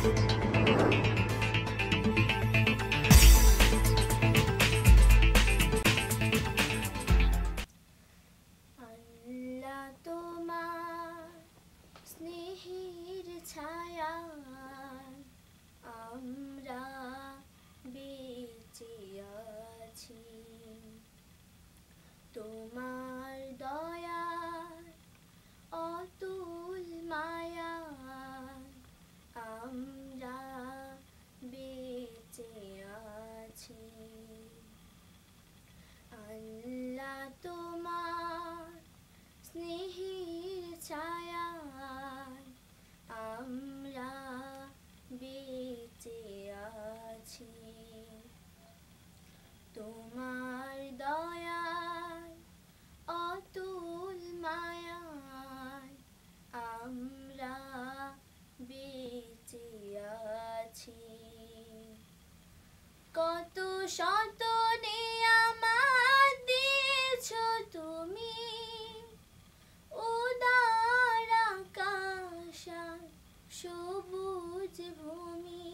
তোমার দয়ার অতুল মায়া আমরা বেঁচে আছি। আল্লাহ তোমার স্নেহের ছায়া আমরা বেঁচে আছি। তোমার দয়ার অতুল মায়ায় আমরা বেঁচে আছি। কত শত নিয়ামত দিয়েছ তুমি, উদার আকাশ সবুজ ভূমি।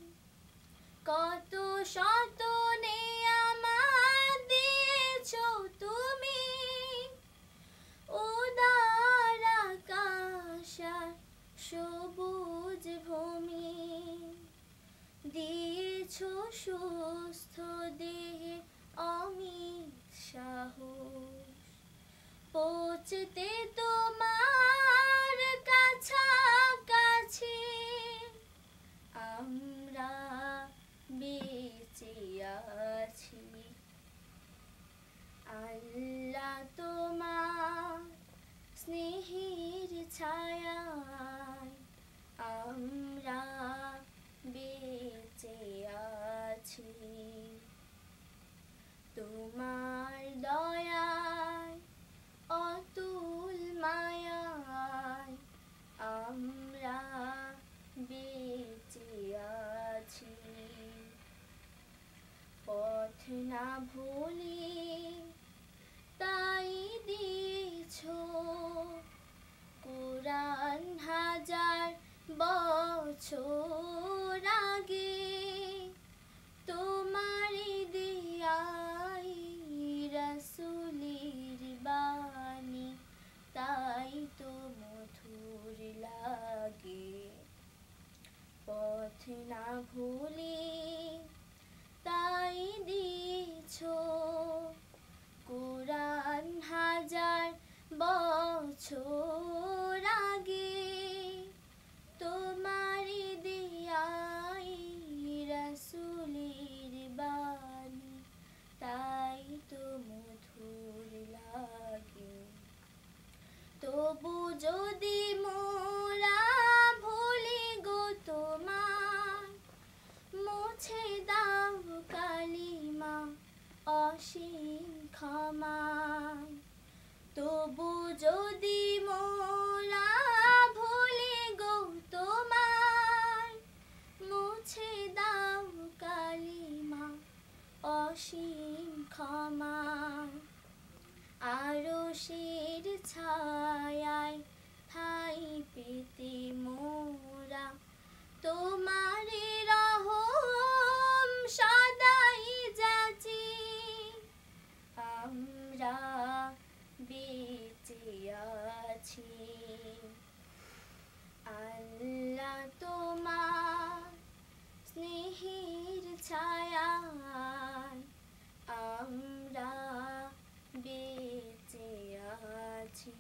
কত শত নিয়ামত দিয়েছ তুমি, উদার আকাশ সবুজ ভূমি। দিয়েছ সুস্থ দেহে অমিত সাহস, পৌঁছতে তোমার কাছাকাছি আমরা বেঁচে আছি। আল্লাহ তোমার স্নেহের ছায়ায় আমরা বেঁচে আছি। তোমার দয়ায় অতুল মায়ায় আমরা বেঁচে আছি। পথ না ভুলি তাই দিয়েছ কুরআন হাজার বছর আগে। তোমারই দিয়াই রাসূলের বাণী তাই তো মধুর লাগে। পথ না ভুলি তাই দিয়েছ কুরআন হাজার বছর আগে। তোমারই দিয়াই রাসূলের বাণী তাই তো মধুর লাগে। তবু যদি মোরা ভুলি গো তোমার, মুছে দাও কালিমা অসীম ক্ষমায়। তবু যদি মোরা ভুলি গো তোমার, মুছে দাও কালিমা অসীম ক্ষমায়। আরশের ছায়ায় ঠাই পেতে মোরা তোমারই রহম সদাই যাচি আমরা বেঁচে আছি। আল্লাহ তোমার স্নেহের ছায়ায় আমরা বেঁচে আছি।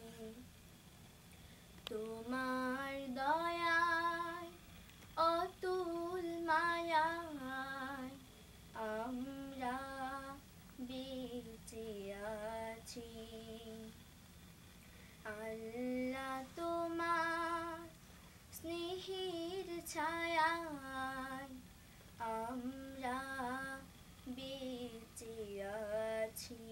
তোমার দয়ায় অতুল মায়ায় আমরা বেঁচে আছি। আল্লাহ তোমার স্নেহের ছায়ায় আমরা বেঁচে আছি।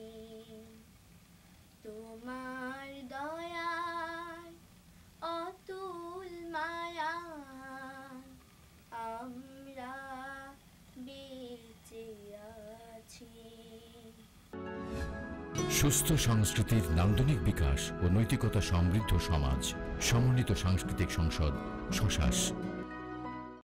তোমার দয়ায় অতুল মায়ায় আমরা বেঁচে আছি। সুস্থ সংস্কৃতির নান্দনিক বিকাশ ও নৈতিকতা সমৃদ্ধ সমাজ। সমন্বিত সাংস্কৃতিক সংসদ, শশাস।